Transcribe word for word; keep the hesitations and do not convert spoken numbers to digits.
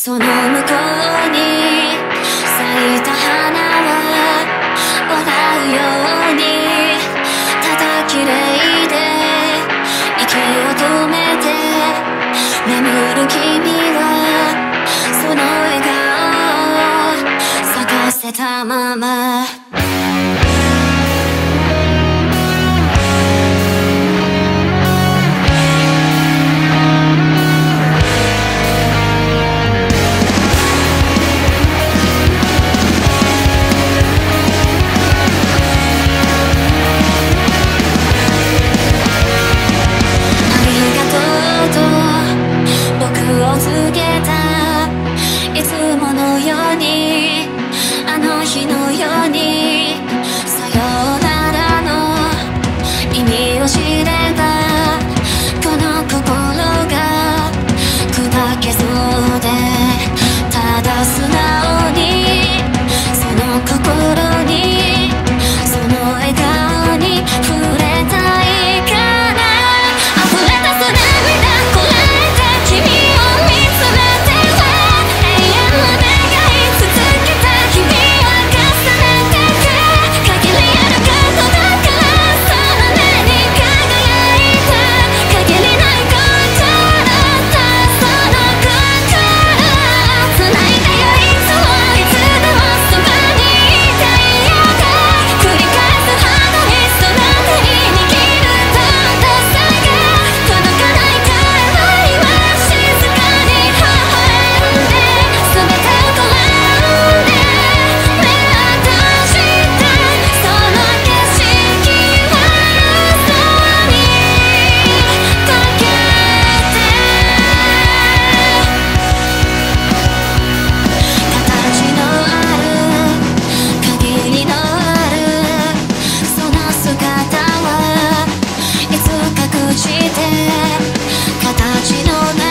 その向こうに咲いた花は笑うようにただ綺麗で息を止めて眠る君はその笑顔咲かせたまま日のようにさようならの意味を知ればこの心が砕けそうでただ素直にその心にその笑顔に触れたいから溢れ出す涙こらえて君を見つめては永遠の願い続けた日々形のない